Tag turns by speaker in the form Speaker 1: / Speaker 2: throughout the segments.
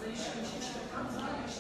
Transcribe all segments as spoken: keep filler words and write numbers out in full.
Speaker 1: ich, ich, ich kann sagen, ich,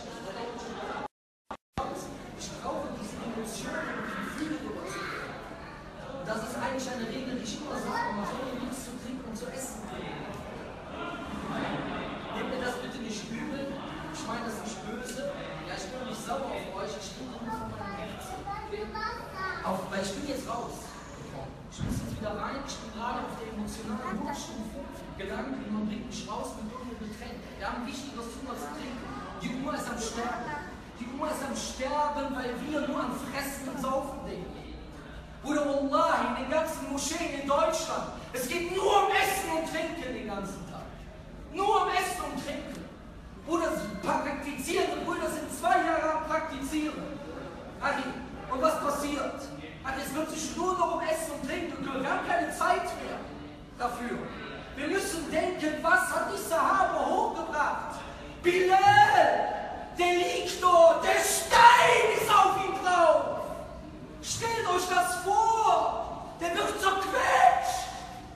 Speaker 1: ich brauche diese Emotionen und Gefühle überzeugen. Das ist eigentlich eine Regel, die ich immer sage, man soll nichts zu trinken und zu essen trinken. Nehmt mir das bitte nicht übel, ich meine das nicht böse, ja, ich bin nicht sauer auf euch, ich trinke nur von meinem Herzen. Okay? Auf, weil ich bin jetzt raus. Ich muss jetzt wieder rein, ich bin gerade auf der emotionalen Hochstufe. Gedanken, man bringt mich raus mit irgendeinem Getränk. Wir haben ein wichtiges tun als zu trinken. Die Oma ist am Sterben. Die Oma ist am Sterben, weil wir nur an Fressen und Saufen denken. Bruder, Wallah, in den ganzen Moscheen in Deutschland, es geht nur um Essen und Trinken den ganzen Tag. Nur um Essen und Trinken. Bruder, praktizieren, Brüder sind zwei Jahre am Praktizieren. Adi, und was passiert? Adi, es wird sich nur noch um Essen und Trinken gekümmert. Wir haben keine Zeit mehr dafür. Wir müssen denken, was hat die Sahaba hochgebracht? Bilal, der liegt dort, der Stein ist auf ihm drauf. Stellt euch das vor, der wird zerquetscht.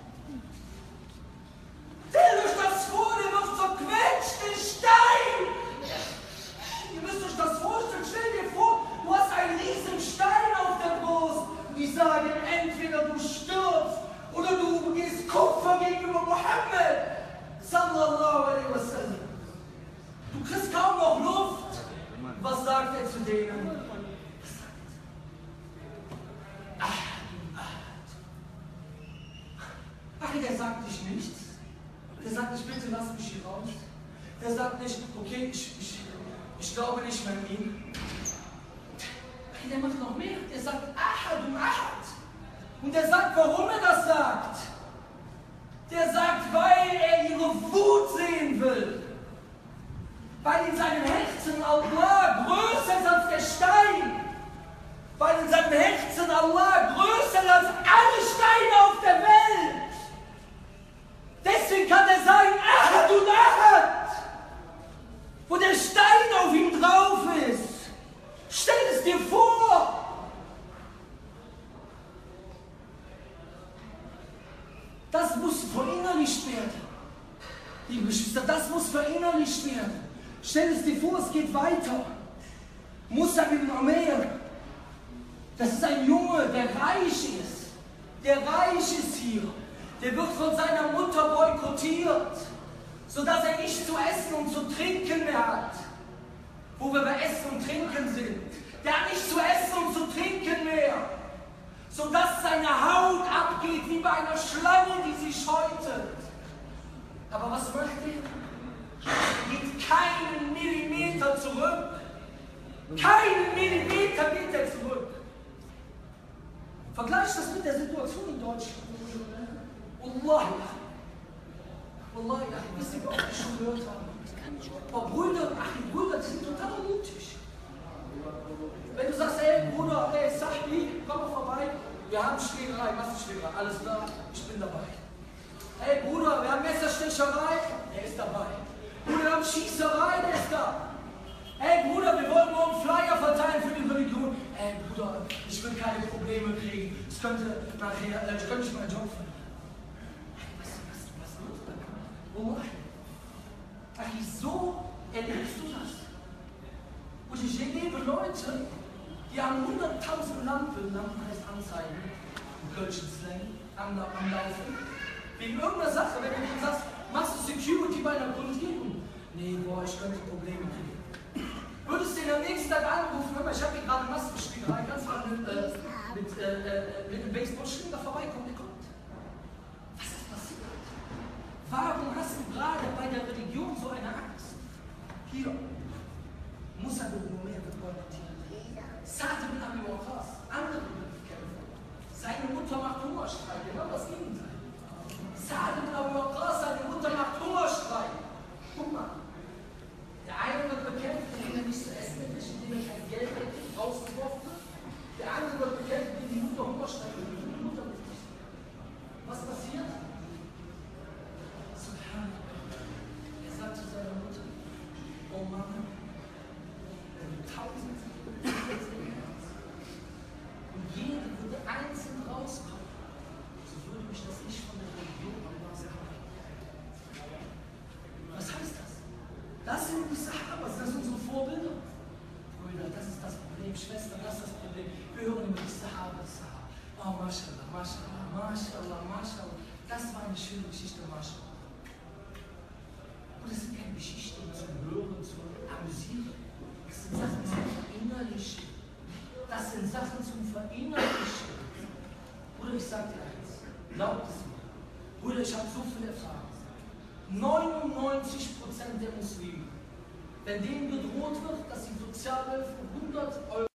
Speaker 1: Stellt euch das vor, der wird zerquetscht, der Stein. Ihr müsst euch das vorstellen, stell dir vor, du hast einen riesen Stein auf der Brust. Die sagen, entweder du stirbst oder du gehst Kupfer gegenüber Mohammed. Sallallahu alaihi wasallam. Du kriegst kaum noch Luft. Was sagt er zu denen? Ach, der sagt nicht nichts. Der sagt nicht, bitte lass mich hier raus. Der sagt nicht, okay, ich, ich, ich glaube nicht mehr an ihn. Ach, der macht noch mehr. Der sagt, Ahad und Ahad. Und der sagt, warum er das sagt. Der sagt, weil er ihre Wut sehen will. Weil in seinem Herzen Allah größer ist als der Stein. Weil in seinem Herzen Allah größer ist als alle Steine auf der Welt. Deswegen kann er sagen, Ahad und Ahad. Wo der Stein auf ihm drauf ist. Stell es dir vor. Das muss verinnerlicht werden. Liebe Geschwister, das muss verinnerlicht werden. Stell es dir vor, es geht weiter. Musab ibn Umair, das ist ein Junge, der reich ist. Der reich ist hier. Der wird von seiner Mutter boykottiert, sodass er nicht zu essen und zu trinken mehr hat. Wo wir bei Essen und Trinken sind. Der hat nicht zu essen und zu trinken mehr. Sodass seine Haut abgeht wie bei einer Schlange, die sich häutet. Aber was möchte er? Geht keinen Millimeter zurück. Keinen Millimeter geht er zurück. Vergleich das mit der Situation in Deutschland. Wallahi. Wallahi, wisst ihr, was ich schon gehört habe? Aber Brüder, ach, die Brüder, die sind total mutig. Wenn du sagst, ey Bruder, ey Sahbi, komm mal vorbei. Wir haben Schlägerei, Massenschlägerei, alles klar, ich bin dabei. Ey Bruder, wir haben Messerstecherei, der ist dabei. Bruder, wir haben Schießerei, der ist da. Ey Bruder, wir wollen morgen Flyer verteilen für die Religion. Ey Bruder, ich will keine Probleme kriegen. Es könnte nachher, äh, ich könnte nicht meinen Job verlieren. Was, was, was los da? Oh mein. Ach, so erlebst du das. Und ich erlebe Leute, die haben hunderttausend Lampen, Lampen heißt Anzeigen, im Kölschen Slang, am, am Laufen. Wegen irgendeiner Sache, wenn du denen sagst, machst du Security bei einer Kundgebung? Nee, boah, ich könnte Probleme kriegen. Würdest du den am nächsten Tag anrufen, hör mal, ich habe hier gerade Massenschlägerei, kannst du mal mit, äh, mit, äh, äh, mit einem Baseballschläger vorbeikommen? Der kommt. Was ist passiert? Warum hast du gerade bei der Religion so eine Angst? Hier, Musab ibn Umair wird boykottiert. Sa'd ibn Abi Waqqas, andere Kämpfer. Seine Mutter macht Hungerstreik, genau das Gegenteil. Sa'd ibn Abi Waqqas, seine Mutter macht Hungerstreik. Guck mal. Der eine wird bekämpft, indem er nicht zu essen hat, indem er kein Geld hat, rausgeworfen wird. Der andere wird bekämpft, indem die Mutter Hungerstreik hat, indem die Mutter nicht. Was passiert? Subhanallah. Er sagt zu seiner Mutter, oh Mama, wenn du tausend sind die Sahabas, das sind unsere Vorbilder. Brüder, das ist das Problem, Schwestern, das ist das Problem. Wir hören immer die Sahaba, die Sahaba. Oh, Mashallah, Mashallah, Mashallah, Mashallah. Das war eine schöne Geschichte, Mashallah. Und das sind keine Geschichten zum Hören, zum Amüsieren. Das sind Sachen zum Verinnerlichen. Das sind Sachen zum Verinnerlichen. Bruder, ich sag dir eins, glaub es mir. Bruder, ich habe so viel erfahren. neunundneunzig Prozent der Muslime, wenn denen gedroht wird, dass die Sozialhilfe hundert Euro